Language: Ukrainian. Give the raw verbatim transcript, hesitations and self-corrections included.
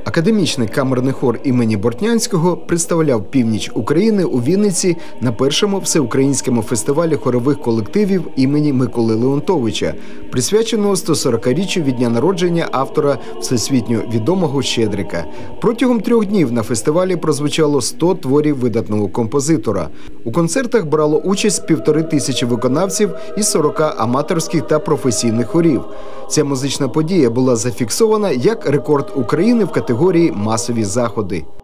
Академічний камерний хор імені Бортнянського представляв північ України у Вінниці на першому всеукраїнському фестивалі хорових колективів імені Миколи Леонтовича, присвяченого сто сорокаріччю від дня народження автора всесвітньо відомого «Щедрика». Протягом трьох днів на фестивалі прозвучало сто творів видатного композитора. У концертах брало участь півтори тисячі виконавців із сорока аматорських та професійних хорів. Ця музична подія була зафіксована як рекорд України в категорії «Масові заходи».